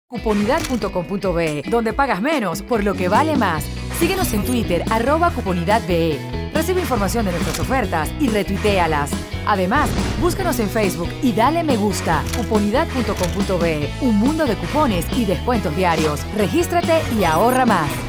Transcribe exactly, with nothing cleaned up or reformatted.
Cuponidad punto com punto be, donde pagas menos por lo que vale más. Síguenos en Twitter, arroba cuponidadbe. Recibe información de nuestras ofertas y retuitéalas. Además, búscanos en Facebook y dale me gusta. Cuponidad punto com punto be, un mundo de cupones y descuentos diarios. Regístrate y ahorra más.